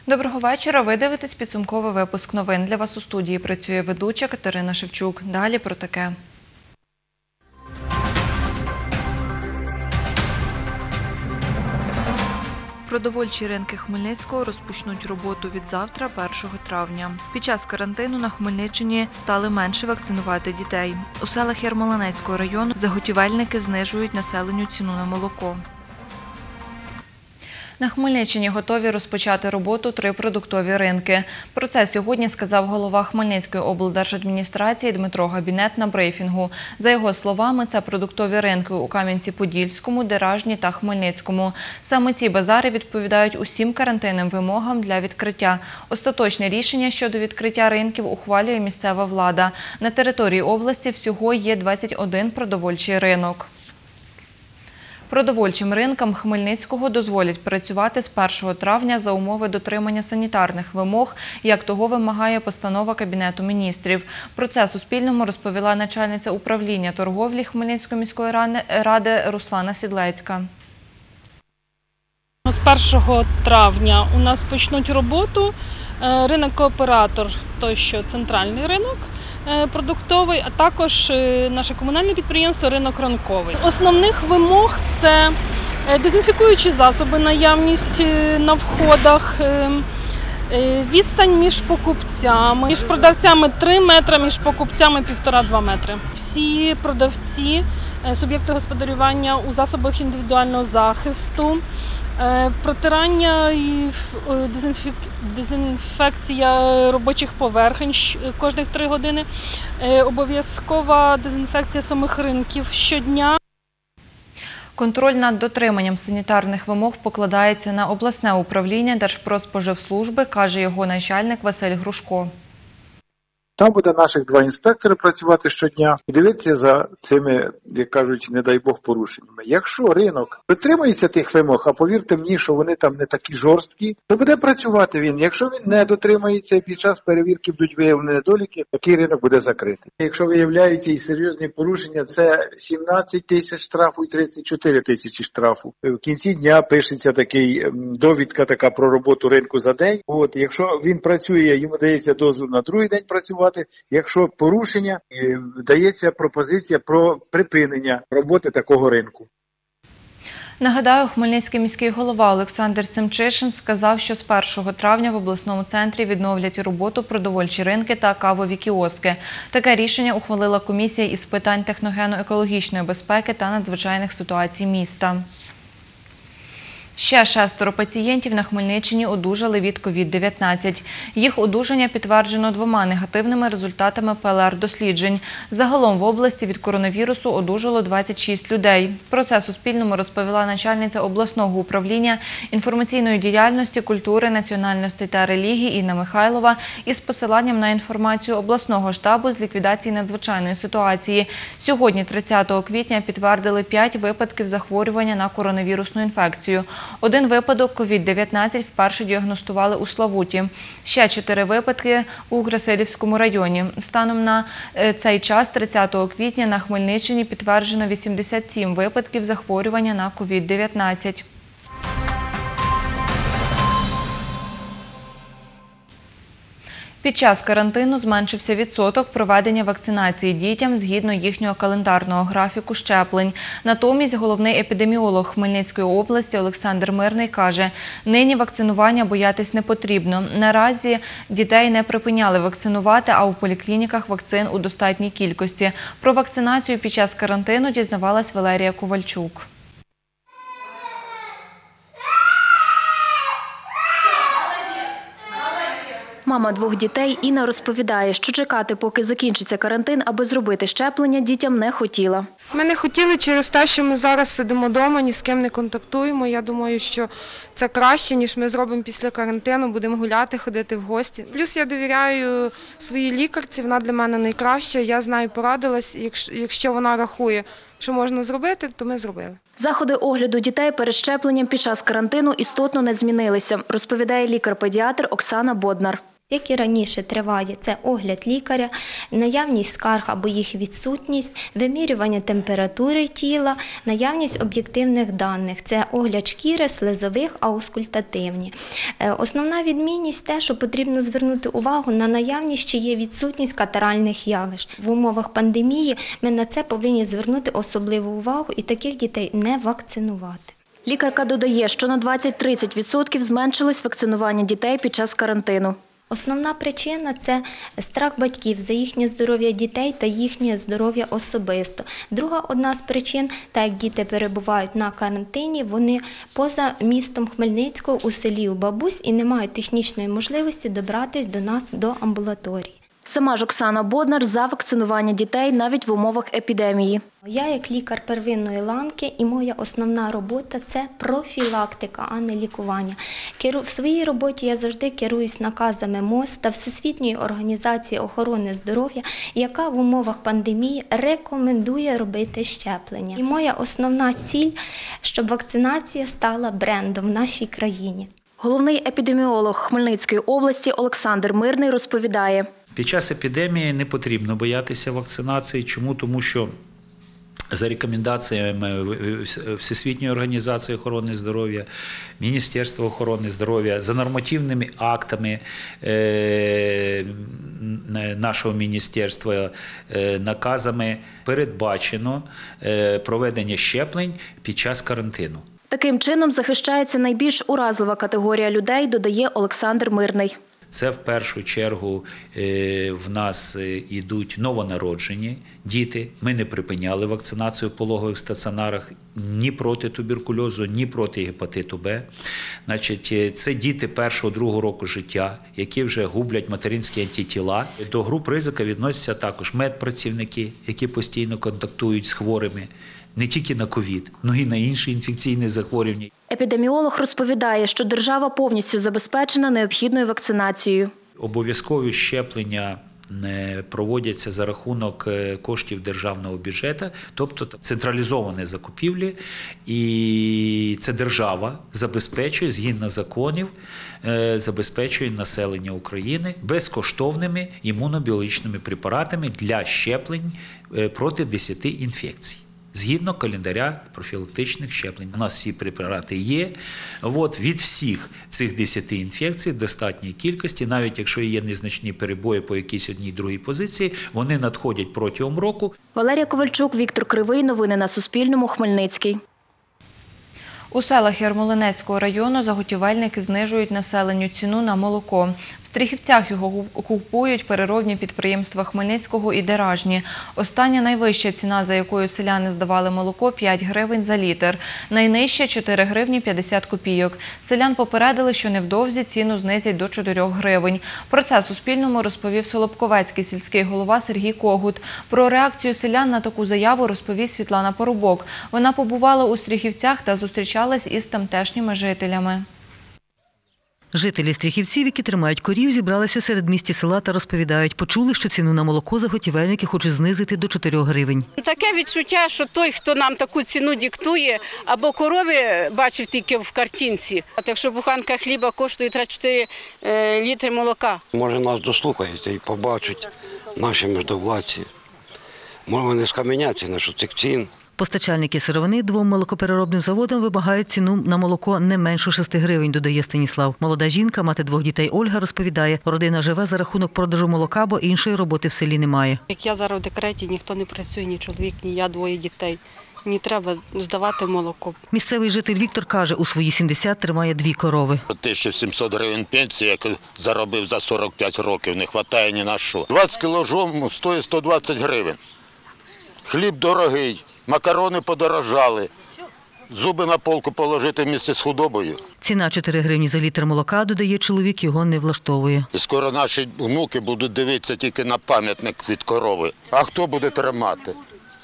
Доброго вечора. Ви дивитесь підсумковий випуск новин. Для вас у студії працює ведуча Катерина Шевчук. Далі про таке. Продовольчі ринки Хмельницького розпочнуть роботу від завтра, 1 травня. Під час карантину на Хмельниччині стали менше вакцинувати дітей. У селах Ярмолинецького району заготівельники знижують населенню ціну на молоко. На Хмельниччині готові розпочати роботу 3 продуктові ринки. Про це сьогодні сказав голова Хмельницької облдержадміністрації Дмитро Габінет на брифінгу. За його словами, це продуктові ринки у Кам'янці-Подільському, Деражні та Хмельницькому. Саме ці базари відповідають усім карантинним вимогам для відкриття. Остаточне рішення щодо відкриття ринків ухвалює місцева влада. На території області всього є 21 продовольчий ринок. Продовольчим ринкам Хмельницького дозволять працювати з 1 травня за умови дотримання санітарних вимог, як того вимагає постанова Кабінету міністрів. Про це Суспільному розповіла начальниця управління торговлі Хмельницької міської ради Руслана Сідлецька. З 1 травня у нас почнуть роботу ринок «Кооператор», той що центральний ринок продуктовий, а також наше комунальне підприємство «Ринок ранковий». Основних вимог – це дезінфікуючі засоби, наявність на входах, відстань між покупцями, між продавцями 3 метри, між покупцями 1,5–2 метри. Всі продавці, суб'єкти господарювання у засобах індивідуального захисту, протирання і дезінфекція робочих поверхень кожних 3 години, обов'язкова дезінфекція самих ринків щодня. Контроль над дотриманням санітарних вимог покладається на обласне управління Держпродспоживслужби, каже його начальник Василь Грушко. Там буде наших 2 інспектори працювати щодня і дивитися за цими, як кажуть, не дай Бог, порушеннями. Якщо ринок дотримується тих вимог, а повірте мені, що вони там не такі жорсткі, то буде працювати він. Якщо він не дотримується і під час перевірки будуть виявлені недоліки, такий ринок буде закритий. Якщо виявляються і серйозні порушення, це 17 тисяч штрафу і 34 тисячі штрафу. В кінці дня пишеться такий довідка така про роботу ринку за день. Якщо він працює, йому дається дозвіл на другий день працювати. Якщо порушення, дається пропозиція про припинення роботи такого ринку. Нагадаю, хмельницький міський голова Олександр Семчишин сказав, що з 1 травня в обласному центрі відновлять роботу продовольчі ринки та кавові кіоски. Таке рішення ухвалила комісія із питань техногенно-екологічної безпеки та надзвичайних ситуацій міста. Ще 6 пацієнтів на Хмельниччині одужали від COVID-19. Їх одужання підтверджено 2 негативними результатами ПЛР-досліджень. Загалом в області від коронавірусу одужало 26 людей. Про це Суспільному розповіла начальниця обласного управління інформаційної діяльності, культури, національностей та релігії Інна Михайлова із посиланням на інформацію обласного штабу з ліквідації надзвичайної ситуації. Сьогодні, 30 квітня, підтвердили 5 випадків захворювання на коронавірусну інфекцію. 1 випадок COVID-19 вперше діагностували у Славуті. Ще 4 випадки у Красилівському районі. Станом на цей час, 30 квітня, на Хмельниччині підтверджено 87 випадків захворювання на COVID-19. Під час карантину зменшився відсоток проведення вакцинації дітям згідно їхнього календарного графіку щеплень. Натомість головний епідеміолог Хмельницької області Олександр Мирний каже, нині вакцинування боятись не потрібно. Наразі дітей не припиняли вакцинувати, а у поліклініках вакцин у достатній кількості. Про вакцинацію під час карантину дізнавалась Валерія Ковальчук. Мама 2 дітей Інна розповідає, що чекати, поки закінчиться карантин, аби зробити щеплення, дітям не хотіла. Ми не хотіли через те, що ми зараз сидимо вдома, ні з ким не контактуємо. Я думаю, що це краще, ніж ми зробимо після карантину, будемо гуляти, ходити в гості. Плюс я довіряю своїй лікарці, вона для мене найкраща, я з нею порадилась, якщо вона рахує, що можна зробити, то ми зробили. Заходи огляду дітей перед щепленням під час карантину істотно не змінилися, розповідає лікар-педіатр Оксана Боднар. Як і раніше триває, це огляд лікаря, наявність скарг або їх відсутність, вимірювання температури тіла, наявність об'єктивних даних. Це огляд шкіри, слизових, аускультативні. Основна відмінність те, що потрібно звернути увагу на наявність чи є відсутність катаральних явищ. В умовах пандемії ми на це повинні звернути особливу увагу і таких дітей не вакцинувати. Лікарка додає, що на 20-30% зменшилось вакцинування дітей під час карантину. Основна причина – це страх батьків за їхнє здоров'я дітей та їхнє здоров'я особисто. Друга одна з причин – так як діти перебувають на карантині, вони поза містом Хмельницького у селі у бабусь і не мають технічної можливості добратись до нас до амбулаторії. Сама ж Оксана Боднар за вакцинування дітей навіть в умовах епідемії. Я як лікар первинної ланки і моя основна робота – це профілактика, а не лікування. В своїй роботі я завжди керуюсь наказами МОЗ та Всесвітньої організації охорони здоров'я, яка в умовах пандемії рекомендує робити щеплення. І моя основна ціль – щоб вакцинація стала брендом в нашій країні. Головний епідеміолог Хмельницької області Олександр Мирний розповідає. Під час епідемії не потрібно боятися вакцинації. Чому? Тому що за рекомендаціями Всесвітньої організації охорони здоров'я, Міністерства охорони здоров'я, за нормативними актами нашого міністерства, наказами передбачено проведення щеплень під час карантину. Таким чином захищається найбільш уразлива категорія людей, додає Олександр Мирний. Це в першу чергу в нас йдуть новонароджені діти. Ми не припиняли вакцинацію в пологових стаціонарах ні проти туберкульозу, ні проти гепатиту Б. Значить, це діти першого-другого року життя, які вже гублять материнські антитіла. До груп ризику відносяться також медпрацівники, які постійно контактують з хворими. Не тільки на ковід, але й на інші інфекційні захворювання. Епідеміолог розповідає, що держава повністю забезпечена необхідною вакцинацією. Обов'язкові щеплення проводяться за рахунок коштів державного бюджету, тобто централізовані закупівлі, і це держава забезпечує, згідно законів, забезпечує населення України безкоштовними імунобіологічними препаратами для щеплень проти 10 інфекцій. Згідно календаря профілактичних щеплень. У нас всі препарати є. Від всіх цих 10 інфекцій в достатній кількості, навіть якщо є незначні перебої по якійсь одній-другій позиції, вони надходять протягом року. Валерія Ковальчук, Віктор Кривий. Новини на Суспільному. Хмельницький. У селах Ярмолинецького району заготівельники знижують населенню ціну на молоко. В Стріхівцях його купують переробні підприємства Хмельницького і Деражні. Остання найвища ціна, за якою селяни здавали молоко – 5 гривень за літр. Найнижча – 4 гривні 50 копійок. Селян попередили, що невдовзі ціну знизять до 4 гривень. Про це Суспільному розповів Солобковецький сільський голова Сергій Когут. Про реакцію селян на таку заяву розповість Світлана Поробок. Вона побувала у Стріхівцях та зустрічалась із тамтешніми жителями. Жителі Стріхівців, які тримають корів, зібралися у середмісті села та розповідають, почули, що ціну на молоко заготівельники хочуть знизити до 4 гривень. Таке відчуття, що той, хто нам таку ціну диктує, або корови бачив тільки в картинці. А якщо буханка хліба коштує 3-4 літри молока. Може нас дослухаються і побачать наші можновладці. Може вони скам'яняться на цих цін. Постачальники сировини двом молокопереробним заводам вимагають ціну на молоко не менше 6 гривень, додає Станіслав. Молода жінка, мати 2 дітей Ольга, розповідає, родина живе за рахунок продажу молока, бо іншої роботи в селі немає. Як я зараз в декреті, ніхто не працює, ні чоловік, ні я, 2 дітей. Мені треба здавати молоко. Місцевий житель Віктор каже, у свої 70 тримає 2 корови. 1700 гривень пенсії, яку заробив за 45 років, не вистачає ні на що. 20 кілограмів стоїть 120 гривень. Хліб дорогий. Макарони подорожали, зуби на полку положити вместе з худобою. Ціна 4 гривні за літр молока, додає чоловік, його не влаштовує. І скоро наші внуки будуть дивитися тільки на пам'ятник від корови. А хто буде тримати?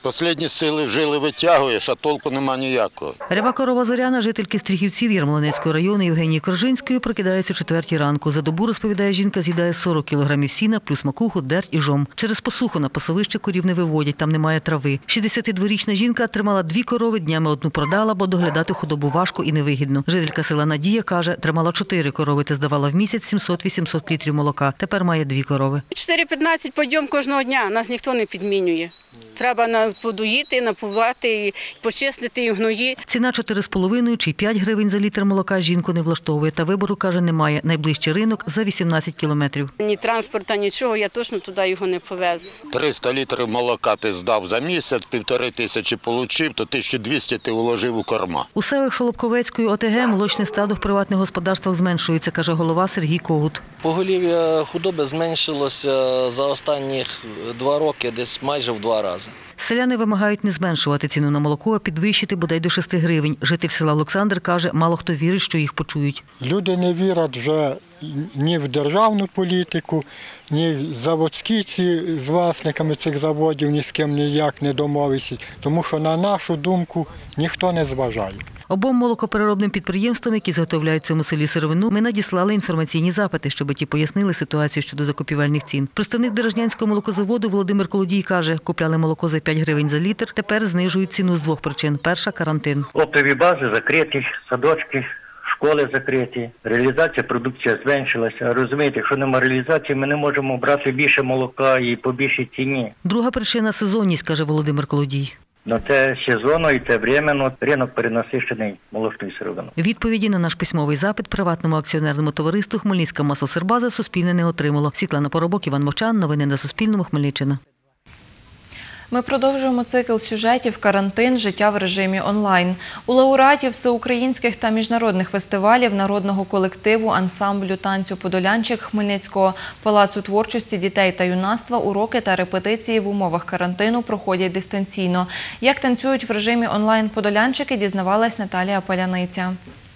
Останні сили жили витягуєш, а толку нема ніякого. Ряба корова Зоряна, жительки Стріхівців Ярмолинецького району Євгенії Коржинської, прокидається о 4 ранку. За добу, розповідає жінка, з'їдає 40 кілограмів сіна, плюс макуху, дерть і жом. Через посуху на пасовище корів не виводять, там немає трави. 62-річна жінка тримала 2 корови, днями одну продала, бо доглядати худобу важко і невигідно. Жителька села Надія каже, тримала 4 корови та здавала в місяць 700-800 літрів молока. Тепер має 2 корови. 4-15 подйом кожного дня, нас ніхто не підмінює. Треба подоїти, напувати, почистити і гної. Ціна 4,5 чи 5 гривень за літр молока жінку не влаштовує. Та вибору, каже, немає. Найближчий ринок за 18 кілометрів. Ні транспорту, нічого, я точно туди його не повезу. 300 літрів молока ти здав за місяць, 1500 отримав, то 1200 ти вложив у корма. У селах Солобковецької ОТГ молочне стадо в приватних господарствах зменшується, каже голова Сергій Когут. Поголів'я худоби зменшилося за останні 2 роки десь майже в 2 рази. Селяни вимагають не зменшувати ціну на молоко, а підвищити бодай до 6 гривень. Житель села Олександр каже, мало хто вірить, що їх почують. Люди не вірять вже ні в державну політику, ні в заводські ці з власниками цих заводів, ні з ким ніяк не домовитися, тому що на нашу думку ніхто не зважає. Обом молокопереробним підприємствам, які заготовляють в цьому селі сировину, ми надіслали інформаційні запити, щоб ті пояснили ситуацію щодо закупівельних цін. Представник Деражнянського молокозаводу Володимир Колодій каже, купляли молоко за 5 гривень за літр, тепер знижують ціну з 2 причин. Перша – карантин. Оптові бази закриті, садочки, школи закриті, реалізація продукції зменшилася. Розумієте, якщо немає реалізації, ми не можемо брати більше молока і по більшій ціні. Друга причина – сезонність, каже Володимир Колодій. Це сезонно і це временно. Ринок перенасищений молочною сировиною. Відповіді на наш письмовий запит приватному акціонерному товариству «Хмельницька масосербаза» Суспільне не отримало. Світлана Поробок, Іван Мовчан. Новини на Суспільному. Хмельниччина. Ми продовжуємо цикл сюжетів «Карантин. Життя в режимі онлайн». У лауреатів всеукраїнських та міжнародних фестивалів народного колективу ансамблю танцю «Подолянчик» Хмельницького палацу творчості дітей та юнацтва уроки та репетиції в умовах карантину проходять дистанційно. Як танцюють в режимі онлайн подолянчики, дізнавалась Наталія Паляниця.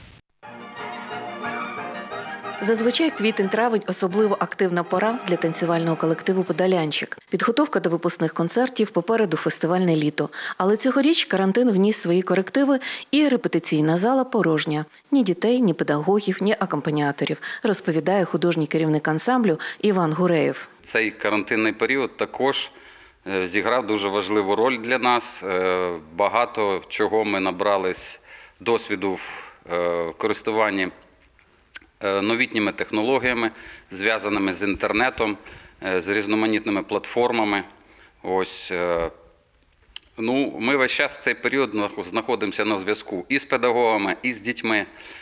Зазвичай квітень-травень – особливо активна пора для танцювального колективу «Подолянчик». Підготовка до випускних концертів, попереду фестивальне літо. Але цьогоріч карантин вніс свої корективи і репетиційна зала порожня. Ні дітей, ні педагогів, ні акомпаніаторів, розповідає художній керівник ансамблю Іван Гуреєв. Цей карантинний період також зіграв дуже важливу роль для нас. Багато чого ми набрались досвіду в користуванні новітніми технологіями, зв'язаними з інтернетом, з різноманітними платформами. Ми весь час в цей період знаходимося на зв'язку і з педагогами, і з дітьми.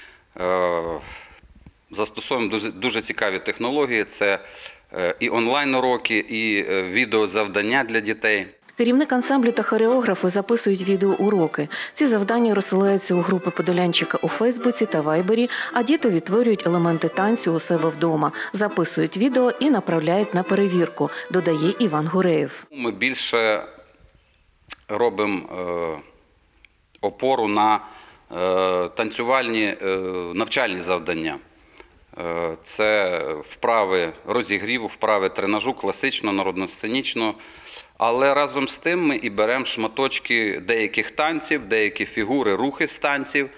Застосовуємо дуже цікаві технології. Це і онлайн-уроки, і відеозавдання для дітей. Керівник ансамблю та хореографи записують відеоуроки. Ці завдання розсилаються у групи «Подолянчика» у Фейсбуці та Вайбері, а діти відтворюють елементи танцю у себе вдома, записують відео і направляють на перевірку, додає Іван Гуреєв. Ми більше робимо опору на танцювальні навчальні завдання. Це вправи розігріву, вправи тренажу, класично, народно-сценічно. Але разом з тим ми і беремо шматочки деяких танців, деякі фігури, рухи з танців,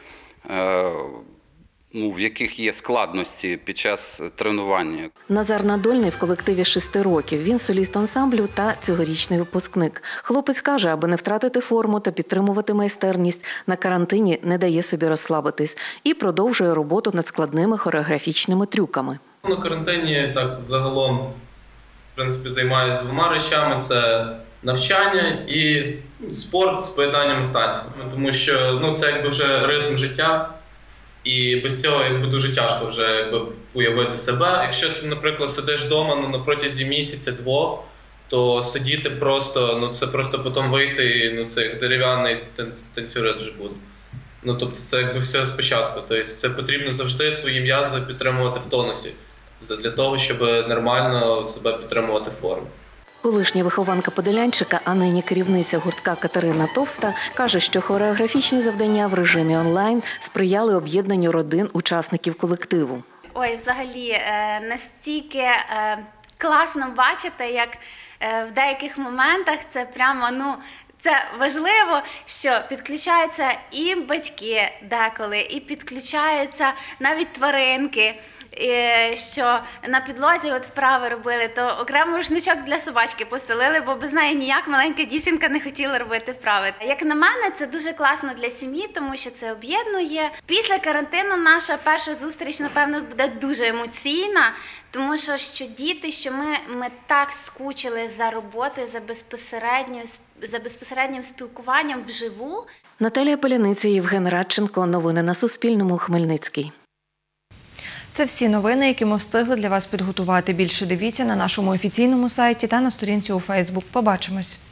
в яких є складності під час тренування. Назар Надольний в колективі 6 років. Він соліст ансамблю та цьогорічний випускник. Хлопець каже, аби не втратити форму та підтримувати майстерність, на карантині не дає собі розслабитись і продовжує роботу над складними хореографічними трюками. На карантині так загалом в принципі займаюся 2 речами: це навчання і спорт з поєднанням з танцями. Тому що це якби вже ритм життя. І без цього дуже тяжко вже уявити себе. Якщо ти, наприклад, сидиш вдома на протязі місяця-2, то сидіти просто, це просто потім вийти, і це як дерев'яний танцюрист вже буде. Тобто це все спочатку. Тобто це потрібно завжди свої м'язи підтримувати в тонусі, для того, щоб нормально себе підтримувати в формі. Колишня вихованка Подолянчика, а нині керівниця гуртка Катерина Товста, каже, що хореографічні завдання в режимі онлайн сприяли об'єднанню родин учасників колективу. Взагалі, настільки класно бачити, як в деяких моментах це прямо, Це важливо, що підключаються і батьки деколи, і підключаються навіть тваринки. Що на підлозі вправи робили, то окремо рушничок для собачки постелили, бо без неї ніяк маленька дівчинка не хотіла робити вправи. Як на мене, це дуже класно для сім'ї, тому що це об'єднує. Після карантину наша перша зустріч, напевно, буде дуже емоційна, тому що діти, що ми так скучили за роботою, за безпосереднім спілкуванням вживу. Наталія Поляниця, Євген Радченко. Новини на Суспільному. Хмельницький. Це всі новини, які ми встигли для вас підготувати. Більше дивіться на нашому офіційному сайті та на сторінці у Фейсбук. Побачимось!